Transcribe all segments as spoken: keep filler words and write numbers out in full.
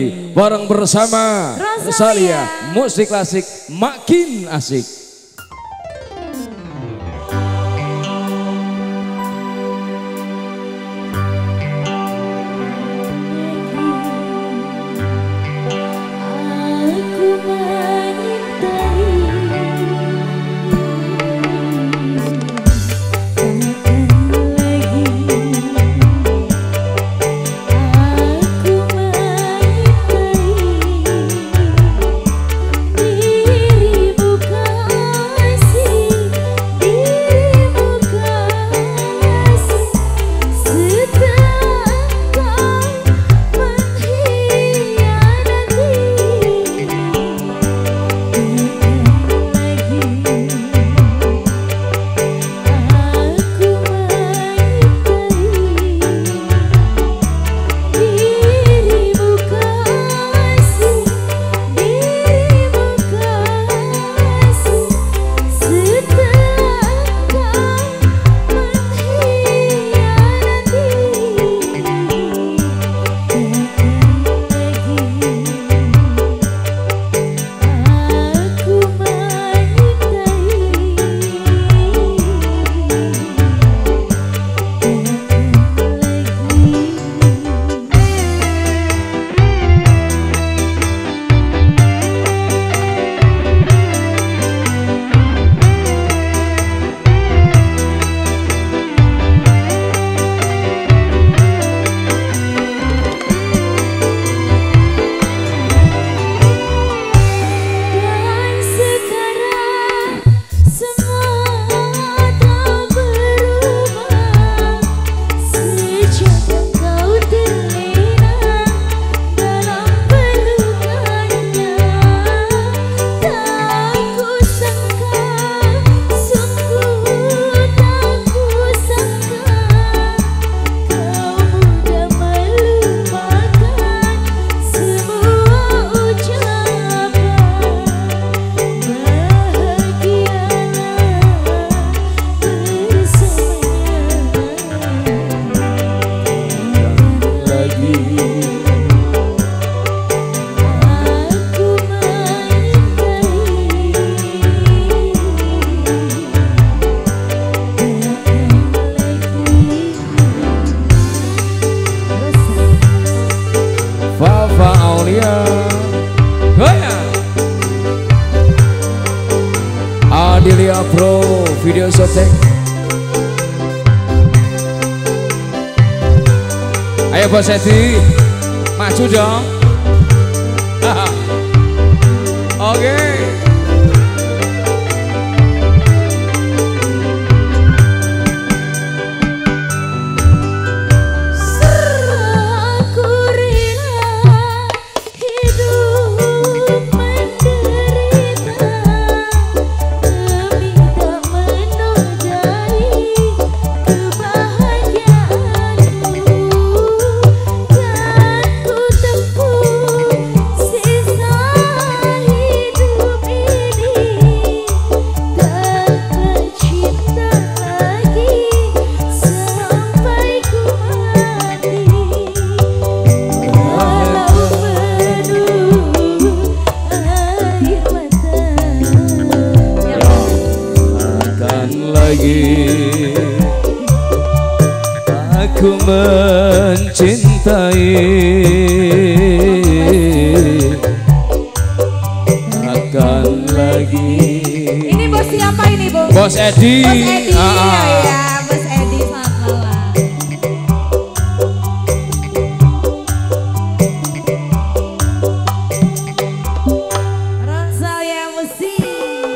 bareng bersama Rosalia, musik klasik makin asik. Adilia Pro video syuting. Ayo Bos Edi, maju dong. Oke. Okay. Aku mencintai akan lagi. Ini bos siapa ini, Bu? Bos Edi. Bos Edi, ah. ya, Bos Edi, selamat malam. Rosalia Musik.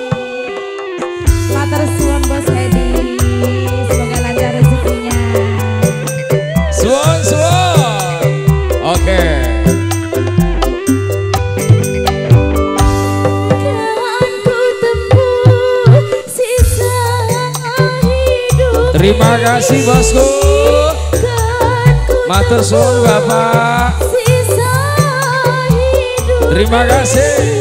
Matur suwun Bos Edi. Semoga lancar rezekinya. Suwun suwun. Oke. Okay. Terima kasih bosku. Matur suwun Bapak. Terima kasih.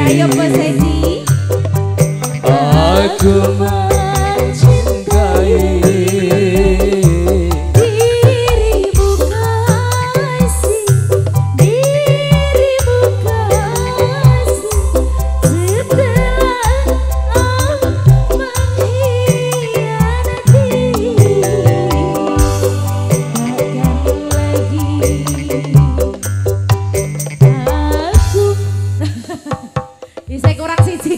Ayo Bos Edi. Aku mencintai dirimu kasih, dirimu kasih. Setelah aku mengkhianati, takkan lagi aku. Bisa kurang siji.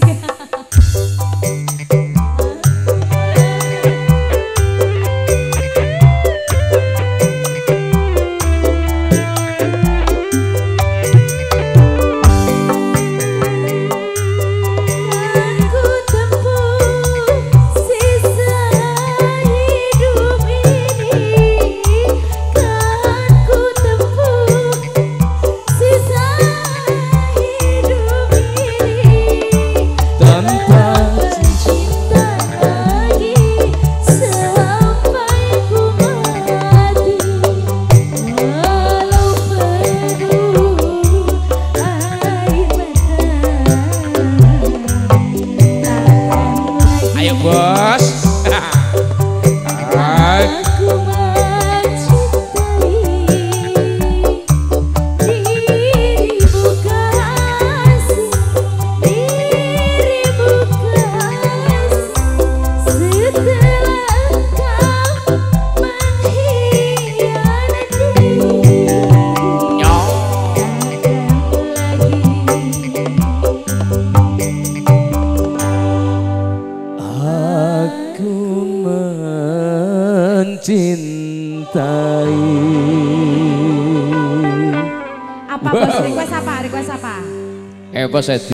Ayo Bos. Aku mencintai dirimu kasih, dirimu kasih. Setelah kau mengkhianati, Aku mencintai. apa Bos? Request apa? Request apa? Eh Bos Edi.